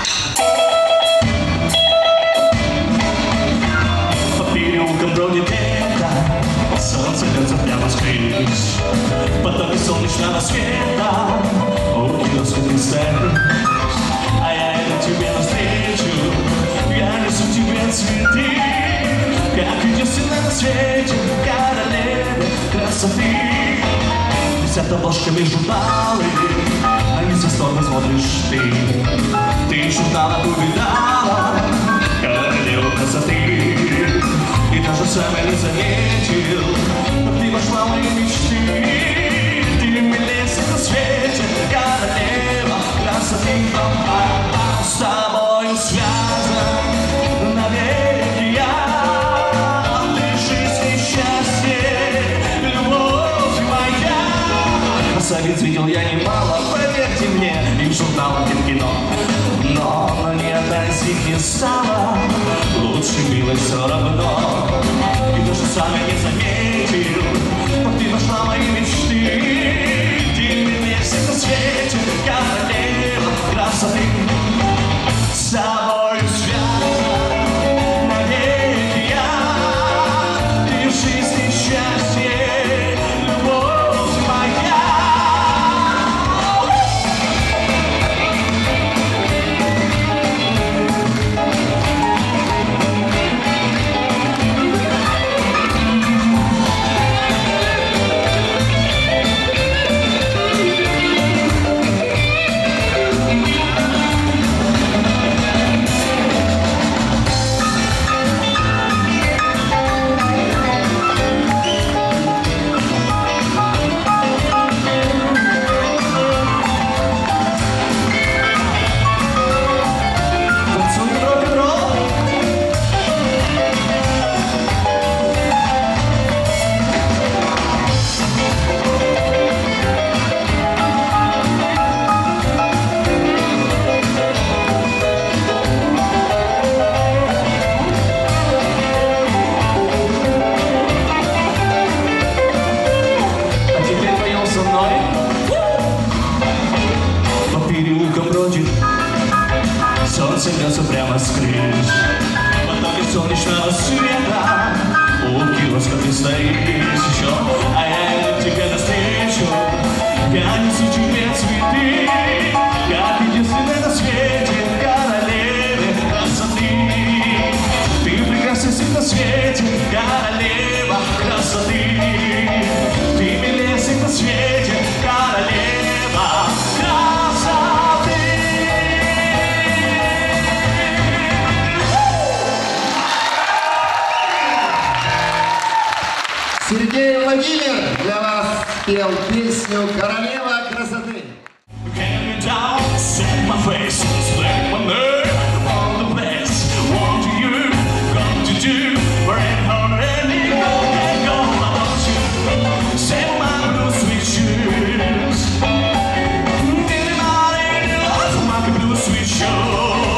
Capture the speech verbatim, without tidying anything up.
По переулкам бродит лето, солнце льется прямо сквозь потоки солнечного света. У киоска ты стоишь, а я иду тебе навстречу. Я несу тебе цветы, как единственная на свете королева красоты. Висят обложками журналы, на них со стороны смотришь ты. Ты журнала увидала королеву красоты, и даже сам я не заметил, как ты вошла в мои мечты. Ты милее всех на свете королева красоты. С тобою связан навеки я, ты жизнь и счастье, любовь моя. Красавиц видел я немало, поверьте мне, и в журналах, и в кино, но ни одна из них не стала лучше, милой, все равно. И даже сам я не заметил, как ты вошла в мои мечты. Ты милее всех на свете королева красоты. С тобою связан навеки я, ты жизнь и счастье, любовь моя. Солнце льется прямо сквозь потоки солнечного света. У киоска ты стоишь еще, а я иду тебе навстречу. Я несу тебе цветы, как единственная на свете королева красоты. Ты прекрасней на свете королева красоты. Ты милее всех на свете королева красоты. Сергей Владимир для вас пел песню «Королева красоты». Sweet show.